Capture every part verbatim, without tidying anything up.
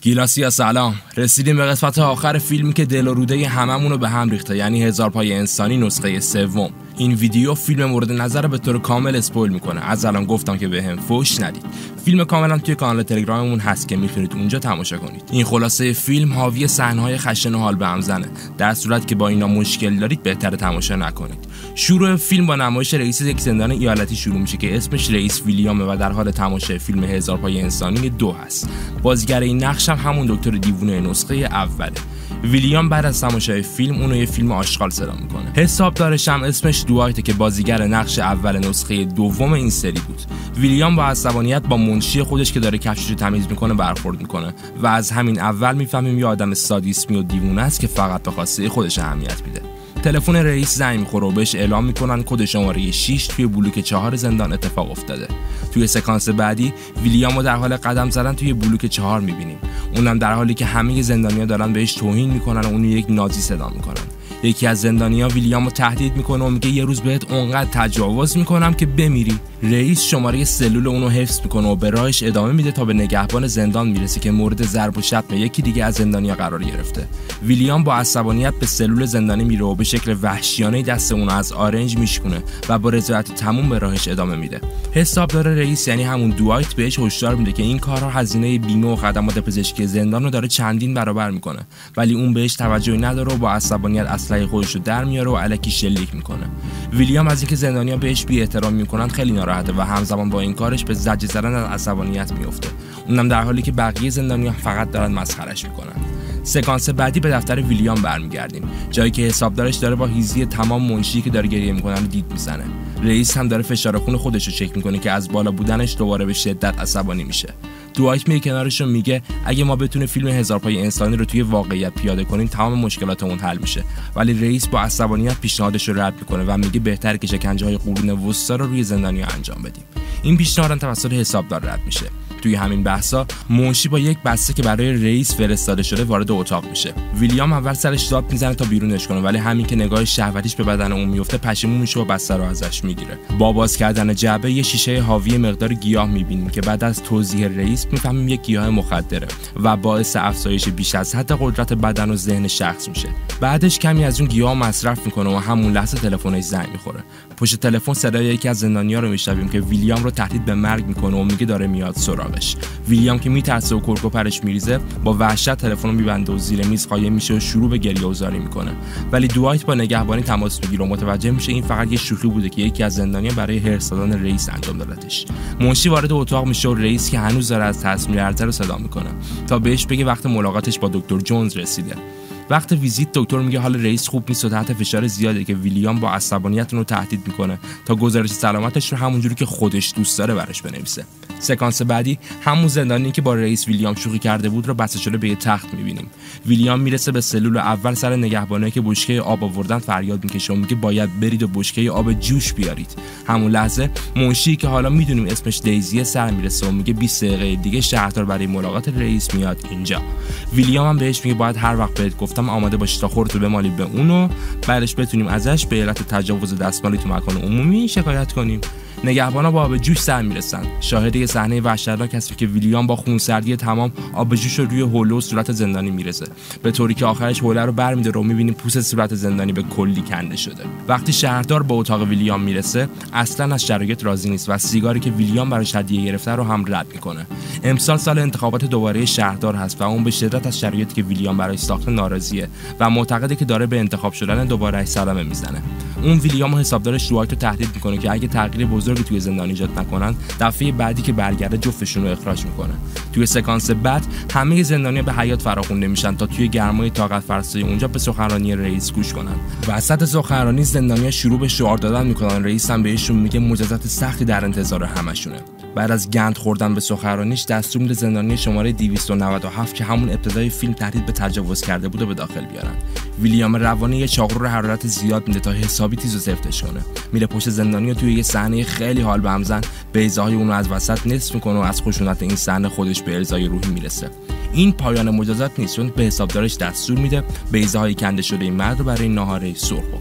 گیلاسیا سلام. رسیدیم به قسمت آخر فیلمی که دل و روده هممون رو به هم ریخته، یعنی هزار پای انسانی نسخه سوم. این ویدیو فیلم مورد نظر به طور کامل اسپویل میکنه. از الان گفتم که بهم فوش ندید. فیلم کاملا توی کانال تلگراممون هست که میتونید اونجا تماشا کنید. این خلاصه فیلم حاوی صحنه‌های خشن و حال به هم زنه. در صورت که با اینا مشکل دارید بهتره تماشا نکنید. شروع فیلم با نمایش رئیس یک زندان ایالتی شروع میشه که اسمش رئیس ویلیامه و در حال تماشای فیلم هزار پای انسانی دو هست. بازیگر این نقش هم همون دکتر دیوونه نسخه اوله. ویلیام بعد از تماشای فیلم اونو یه فیلم آشغال صدا میکنه. حسابدارش هم اسمش دوایته که بازیگر نقش اول نسخه دوم این سری بود. ویلیام با عصبانیت با منشی خودش که داره کفشش رو تمیز میکنه برخورد میکنه و از همین اول میفهمیم یه آدم سادیسمی و دیوونه است که فقط به خواسته خودش اهمیت میده. تلفن رئیس زنگ میخوره و بهش اعلام میکنن کد شماره شش توی بلوک چهار زندان اتفاق افتاده. توی سکانس بعدی ویلیامو در حال قدم زدن توی بلوک چهار میبینیم. اونم در حالی که همه زندانیا دارن بهش توهین میکنن و اونو یک نازی صدا میکنن. یکی از زندانیا ویلیامو تهدید میکنه و میگه یه روز بهت اونقدر تجاوز میکنم که بمیری. رئیس شماره سلول اونو حفظ میکنه و به راهش ادامه میده تا به نگهبان زندان میرسه که مورد ضرب و شتم یکی دیگه از زندانیا قرار گرفته. ویلیام با عصبانیت به سلول زندانی میره و به شکل وحشیانه دست اونو از آرنج میشکونه و با رضایت تموم به راهش ادامه میده. حسابدار رئیس یعنی همون دوایت بهش هشدار میده که این کارها هزینه بیمه و خدمات پزشکی زندان رو داره چندین برابر میکنه، ولی اون بهش توجهی نداره و با عصبانیت اسلحه خودش رو در میاره و الکی شلیک میکنه. ویلیام از اینکه زندانیا بهش بی احترامی میکنن خیلی ناراحته و همزمان با این کارش به زجر زدن از عصبانیت میفته. اونم در حالی که بقیه زندانیا فقط دارن مسخرش میکنن. سکانس بعدی به دفتر ویلیام برمیگردیم، جایی که حسابدارش داره با هیزی تمام منشی که داره گریه میکنن رو دید میزنه. رئیس هم داره فشار خون خودش رو چک میکنه که از بالا بودنش دوباره به شدت عصبانی میشه. دوایت میره کنارش و میگه اگه ما بتونه فیلم هزار پای انسانی رو توی واقعیت پیاده کنیم تمام مشکلاتمون حل میشه، ولی رئیس با عصبانیت پیشنهادش رو رد میکنه و میگه بهتره که شکنجه‌های قرون وسطا رو روی زندانیا انجام بدیم. این پیشنهاد توسط حسابدار رد میشه. توی همین بحثا منشی با یک بسته که برای رئیس فرستاده شده وارد اتاق میشه. ویلیام اول سرش داد میزنه تا بیرونش کنه، ولی همین که نگاه شهوتیش به بدن اون میفته پشیمون میشه و بسته رو ازش میگیره. با باز کردن جعبه یه شیشه حاوی مقدار گیاه میبینیم که بعد از توضیح رئیس میفهمیم یک گیاه مخدره و باعث افزایش بیش از حد قدرت بدن و ذهن شخص میشه. بعدش کمی از اون گیاه مصرف میکنه و همون لحظه تلفنش زنگ میخوره. پشت تلفن صدای یکی از زندانیا رو میشنویم که ویلیام رو تهدید به مرگ میکنه و میگه داره میاد سراغش. ویلیام که میترسه و کرکوپرش میریزه با وحشت تلفن رو میبنده و زیر میز قایم میشه و شروع به گریه و زاری میکنه. ولی دوایت با نگهبانی تماس میگیره و متوجه میشه این فقط یه شوخی بوده که یکی از زندانیا برای هرس دادن رئیس انجام دادتش. منشی وارد اتاق میشه و رئیس که هنوز داره از ترس میلرزه رو صدا میکنه تا بهش بگه وقت ملاقاتش با دکتر جونز رسیده. وقت ویزیت دکتر میگه حال رئیس خوب نیست و تحت فشار زیاده که ویلیام با عصبانیت اون رو تهدید میکنه تا گزارش سلامتش رو همونجوری که خودش دوست داره براش بنویسه. سکانس بعدی همون زندانی که با رئیس ویلیام شوخی کرده بود رو بسته شده به یه تخت میبینیم. ویلیام میرسه به سلول اول سر نگهبانایی که بشکه آب آوردن فریاد میکشه و میگه باید برید و بشکه آب جوش بیارید. همون لحظه منشی که حالا میدونیم اسمش دیزی سر میرسه و میگه بیست دقیقه دیگه شهردار برای ملاقات رئیس میاد اینجا. ویلیام هم بهش میگه باید هر وقت بهت گفتم آماده باشی تا خودتو بمالی به اونو، بعدش بتونیم ازش به علت تجاوز دستمالی تو مکان عمومی شکایت کنیم. نگهبانا با آب جوش سر میرسن. شاهد یه صحنه وحشتناک هست که ویلیام با خونسردی تمام آب جوش رو روی حوله و صورت زندانی میرسه، به طوری که آخرش حوله رو برمی‌داره و می‌بینیم پوست صورت زندانی به کلی کنده شده. وقتی شهردار به اتاق ویلیام میرسه اصلا از شرایط راضی نیست و سیگاری که ویلیام براش هدیه گرفته رو هم رد میکنه. امسال سال انتخابات دوباره شهردار هست و اون به شدت از شرایطی که ویلیام براش ساخته ناراضیه و معتقده که داره به انتخاب شدن دوباره صدمه میزنه. اون ویلیام و حسابدارش دوایت رو تهدید میکنه که اگه تغییر بزرگی توی زندان ایجاد نکنن دفعه بعدی که برگرده جفتشون رو اخراج میکنه. توی سکانس بعد همه زندانیا به حیاط فراخونده میشن تا توی گرمای طاقت فرسای اونجا به سخنرانی رئیس گوش کنن. وسط سخنرانی زندانیا شروع به شعار دادن میکنن. رئیس هم بهشون میگه مجازات سختی در انتظار همشونه. بعد از گند خوردن به سخنرانیش دستور میده زندانی شماره دویست و نود و هفت که همون ابتدای فیلم تهدید به تجاوز کرده بوده به داخل بیارن. ویلیام روانی یه چاقو رو حرارت زیاد میده تا حسابی تیزو سفتش کنه. میره پشت زندانی و توی یه صحنه خیلی حال به هم زن بیضه‌های اون رو از وسط نصف میکنه و از خشونت این صحنه خودش به ارضای روحی میرسه. این پایان مجازات نیست، چون به حسابدارش دستور میده بیضه‌های کنده شده این مرد رو برای ناهاره سرخ بکنه.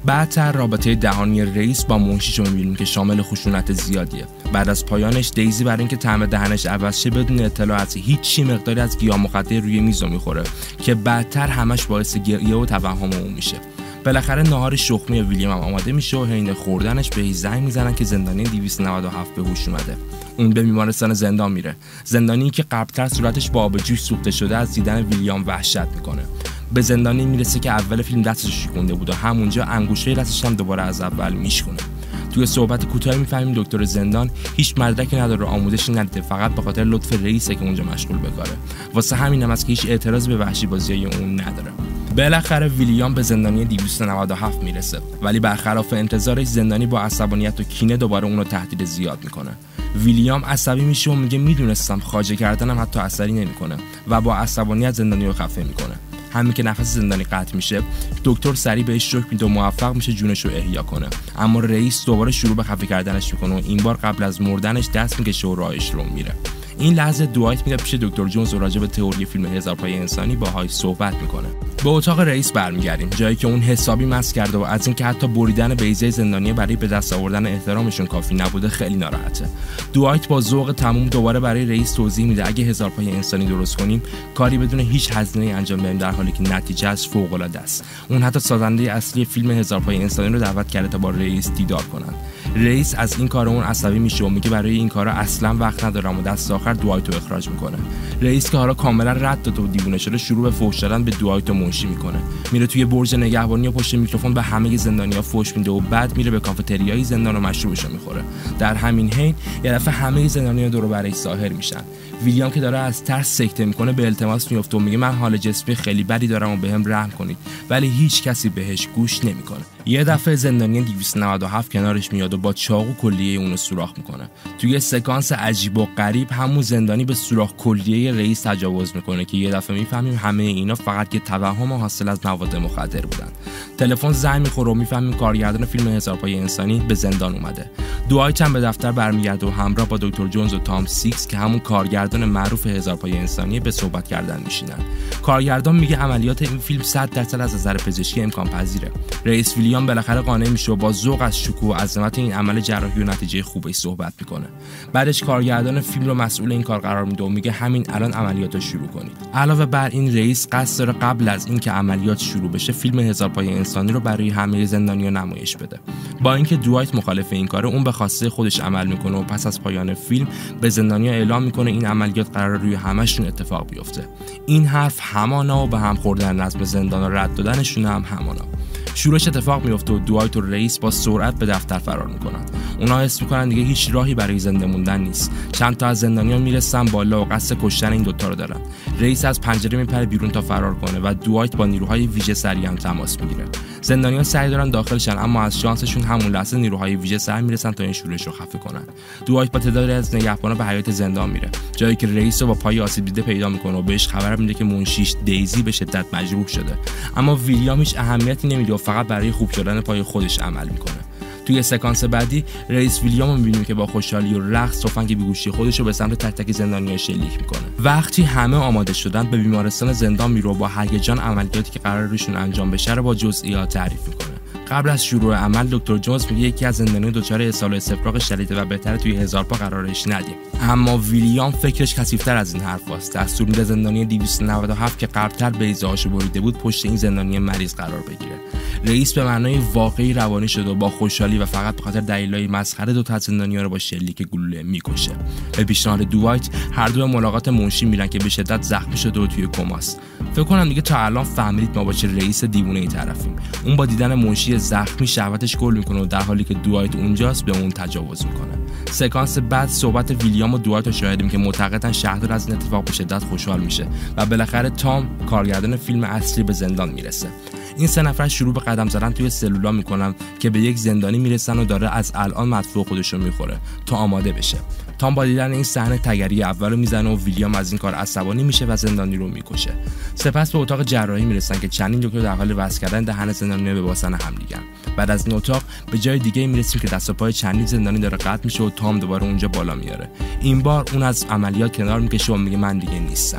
بعدتر رابطه دهانی رئیس با منشیش رو می‌بینیم که شامل خشونت زیادیه. بعد از پایانش دیزی برای اینکه طعم دهنش عوض شه بدون اطلاع از هیچ مقداری از گیاه مخدر روی میز میخوره که بعدتر همش باعث گریه و توهم اون میشه. بالاخره ناهار شخمی ویلیام هم آماده میشه و حین خوردنش به زنگ میزنن که زندانی دویست و نود و هفت به هوش اومده. اون به بیمارستان زندان میره. زندانی که قبلتر صورتش با آب جوش سوخته شده از دیدن ویلیام وحشت میکنه. به زندانی میرسه که اول فیلم دستش شکونده بود و همونجا انگشته دستش هم دوباره از اول میشکونه. توی صحبت کوتاهی میفهمیم دکتر زندان هیچ مدرکی نداره، آموزشی ندیده، فقط به خاطر لطف رئیسه که اونجا مشغول به کاره. واسه همین هم است که هیچ اعتراضی به وحشی بازی اون نداره. بالاخره ویلیام به زندانی دویست و نود و هفت میرسه، ولی برخلاف انتظارش زندانی با عصبانیت و کینه دوباره اونو تهدید زیاد میکنه. ویلیام عصبی میشه و میگه میدونستم خواجه کردنم حتی اثری نمیکنه و با عصبانیت زندانی رو خفه میکنه. همین که نفس زندانی قطع میشه، دکتر سریع بهش شوک میده و موفق میشه جونش رو احیا کنه. اما رئیس دوباره شروع به خفه کردنش میکنه و این بار قبل از مردنش دست میکشه و راهش رو میره. این لحظه دوایت میره پیش دکتر جونز و راجع به تئوری فیلم هزار پای انسانی باهاش صحبت میکنه. به اتاق رئیس برمیگردیم، جایی که اون حسابی مست کرده و از اینکه حتی بریدن بیضه زندانی برای به دست آوردن احترامشون کافی نبوده خیلی ناراحته. دوایت با ذوق تموم دوباره برای رئیس توضیح میده اگه هزار پای انسانی درست کنیم کاری بدون هیچ هزینه‌ای انجام بدیم، در حالی که نتیجهش فوق‌العاده است. اون حتی سازنده اصلی فیلم هزار پای انسانی رو دعوت کرده تا با رئیس دیدار کنن. رئیس از این کار اون عصبی میشه و میگه برای این کارا اصلا وقت ندارم و دست آخر دوایت رو اخراج میکنه. رئیس که حالا کاملا رد داده و دیوونه شده شروع به فحش دادن به دوایت و منشی میکنه. میره توی برج نگهبانی و پشت میکروفون به همه زندانیا فحش میده و بعد میره به کافتریای زندان و مشروبشو میخوره. در همین حین یه دفعه همه زندانیا دور و برش ظاهر میشن. ویلیام که داره از ترس سکته میکنه به التماس میفته و میگه من حال جسمی خیلی بدی دارم و بهم رحم کنید، ولی هیچ کسی بهش گوش نمیکنه. یه دفعه زندانی دویست و نود و هفت کنارش میاد و با چاقو کلیه اونو سوراخ میکنه. توی سکانس عجیب و غریب همون زندانی به سوراخ کلیه رئیس تجاوز میکنه که یه دفعه میفهمیم همه اینا فقط یه توهم حاصل از مواد مخدر بودن. تلفن زنگ میخوره و میفهمیم کارگردان فیلم هزار پای انسانی به زندان اومده. دوایت هم به دفتر برمیگرده و همراه با دکتر جونز و تام سیکس که همون کارگردان معروف هزار پای انسانی به صحبت کردن میشینن. کارگردان میگه عملیات این فیلم صد درصد از نظر پزشکی امکان پذیره. رئیس ویلیام بالاخره قانع میشه و با ذوق از شکوه و عظمت این عمل جراحی و نتیجه خوبش صحبت میکنه. بعدش کارگردان فیلم رو مسئول این کار قرار میده و میگه همین الان عملیات رو شروع کنید. علاوه بر این رئیس قصد داره قبل از اینکه عملیات شروع بشه فیلم هزار پای انسانی رو برای همه زندانیا نمایش بده. با اینکه دوایت مخالف این کاره، اون به خواسته خودش عمل میکنه و پس از پایان فیلم به زندانیا اعلام میکنه این عملیات قرار روی همشون اتفاق بیفته. این حرف همانا و به هم خوردن نظم زندان و رد دادنشون هم همانا. شورش اتفاق میفته و دوایت و رئیس با سرعت به دفتر فرار میکنن. اونا حس میکنن دیگه هیچ راهی برای زنده موندن نیست. چند تا از زندانیا میرسن بالا و قصد کشتن این دوتا رو دارن. رئیس از پنجره میپره بیرون تا فرار کنه و دوایت با نیروهای ویژه سریع هم تماس میگیره. زندانیا سعی دارن داخلشن، اما از شانسشون همون لحظه نیروهای ویژه سر میرسن تا این شورش رو خفه کنن. دوایت با تعدادی از نگهبانا به حیاط زندان میره، جایی که رئیس رو با پای آسیب دیده پیدا میکنه و بهش خبر میده که منشیش دیزی به شدت مجروح شده. اما ویلیام هیچ اهمیتی نمیده و فقط برای خوب شدن پای خودش عمل میکنه. توی سکانس بعدی رئیس ویلیام رو می‌بینیم که با خوشحالی و رقص تفنگ بیگوشی خودش رو به سمت تک تک زندانی‌ها شلیک میکنه. وقتی همه آماده شدن به بیمارستان زندان میره و با هیجان عملیاتی که قرار روشون انجام بشه رو با جزئیات تعریف میکنه. قبل از شروع عمل دکتر جونز میگه یکی از زندانیان دچار اسهال و استفراغ شدید و بهتره توی هزار پا قرارش ندیم. اما ویلیام فکرش کثیف‌تر از این حرفاست. دستور میده زندانی دویست و نود و هفت که قبل‌تر بیضه‌هاشو بریده بود پشت این زندانی مریض قرار بگیره. رئیس به معنای واقعی روانی شده و با خوشحالی و فقط به خاطر دلایل مسخره دو تا از زندانی‌ها رو با شلیک گلوله میکشه. به پیشنهاد دوایت هر دو ملاقات منشی میرن که به شدت زخمی شده و توی کماست. فکر کنم دیگه تا الان فهمیدید ما با چه رئیس دیوونه‌ای طرفیم. اون با دیدن منشی زخمی شهوتش گل میکنه و در حالی که دوایت اونجاست به اون تجاوز میکنه. سکانس بعد صحبت ویلیام و دوایت رو شاهدیم که معتقدن شهردار از این اتفاق به شدت خوشحال میشه و بالاخره تام کارگردان فیلم اصلی به زندان میرسه. این سه نفر شروع به قدم زدن توی سلولا میکنن که به یک زندانی میرسن و داره از الان مدفوع خودش رو میخوره تا آماده بشه. تام با دیدن این صحنه تگری اولو میزنه و ویلیام از این کار عصبانی میشه و زندانی رو میکشه. سپس به اتاق جراحی میرسن که چندین دکتر در حال وصل کردن دهن زندانی به واسطه هم دیگه. بعد از این اتاق به جای دیگه میرسیم که دست و پای چندین زندانی داره قطع میشه و تام دوباره اونجا بالا میاره. این بار اون از عملیات کنار میکشه و میگه من دیگه نیستم.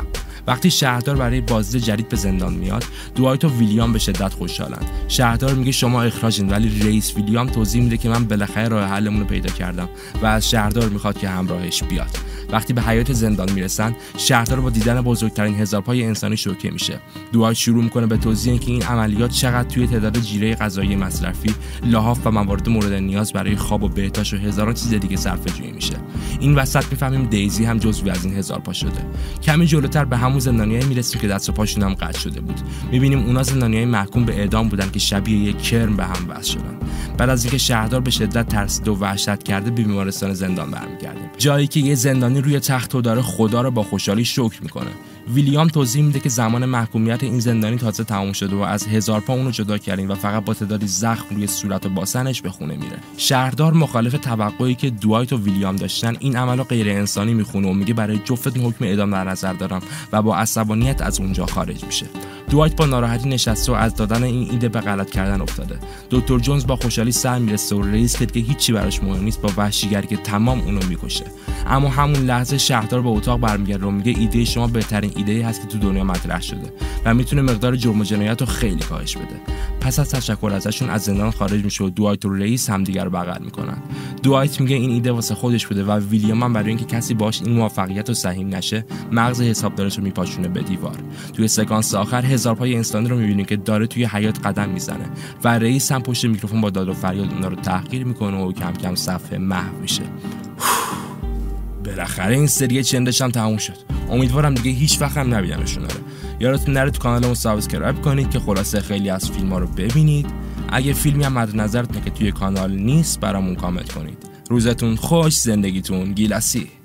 وقتی شهردار برای بازدید جدید به زندان میاد، دوایت و ویلیام به شدت خوشحالن. شهردار میگه شما اخراجین، ولی رئیس ویلیام توضیح میده که من بالاخره راه حلمون رو پیدا کردم و از شهردار میخواد که همراهش بیاد. وقتی به حیاط زندان میرسن، شهردار با دیدن بزرگترین هزارپای انسانی شوکه میشه. دوایت شروع میکنه به توضیح اینکه این عملیات چقدر توی تعداد جیره غذایی مصرفی، لحاف و موارد مورد نیاز برای خواب و بهداشت و هزاران چیز دیگه صرفه‌جویی میشه. این وسط میفهمیم دیزی هم جزوی از این هزارپا شده. کمی جلوتر به همون زندانیایی میرسیم که دست و پاشون هم قطع شده بود. میبینیم اونا زندانیای محکوم به اعدام بودن که شبیه یک کرم به هم وصل شدن. بعد از اینکه شهردار به شدت ترسیده و وحشت کرده، به بیمارستان زندان برمیگردیم، جایی که یه زندانی روی تخت و داره خدا رو با خوشحالی شکر میکنه. ویلیام توضیح میده که زمان محکومیت این زندانی تازه تموم شده و از هزارپا اونو جدا کردیم و فقط با تعدادی زخم روی صورت و باسنش به خونه میره. شهردار مخالف توقعی که دوایت و ویلیام داشتن این عملو غیر انسانی میخونه و میگه برای جفتتون حکم اعدام در نظر دارم و با عصبانیت از اونجا خارج میشه. دوایت با ناراحتی نشسته و از دادن این ایده به غلط کردن افتاده. دکتر جونز با خوشحالی سر میرسه و رئیس که هیچی براش مهم نیست با وحشیگری که تمام اونو میکشه. اما همون لحظه شهردار به اتاق برمیگرده و میگه ایده شما بهترین ایده هست که تو دنیا مطرح شده و میتونه مقدار جرم و جنایت رو خیلی کاهش بده. پس از تشکر ازشون از زندان خارج میشه و دوایت و رئیس همدیگه رو بغل میکنن. دوایت میگه این ایده واسه خودش بوده و ویلیام هم برای اینکه کسی باهاش این موفقیت رو سهیم نشه، مغز حسابدارش رو میپاشونه به دیوار. توی سکانس آخر هزارپای انسانی رو میبینیم که داره توی حیاط قدم میزنه و رئیس هم پشت میکروفون با داد و فریاد اونا رو تحقیر میکنه و کم کم صفحه محو میشه. بالاخره این سری چندش هم تموم شد. امیدوارم دیگه هیچ وقت هم نبینمشون. یادتون نره تو کانالمون سابسکرایب کنید که خلاصه خیلی از فیلم‌ها رو ببینید. اگه فیلمی هم مد نظرتونه که توی کانال نیست برامون کامنت کنید. روزتون خوش، زندگیتون گیلاسی.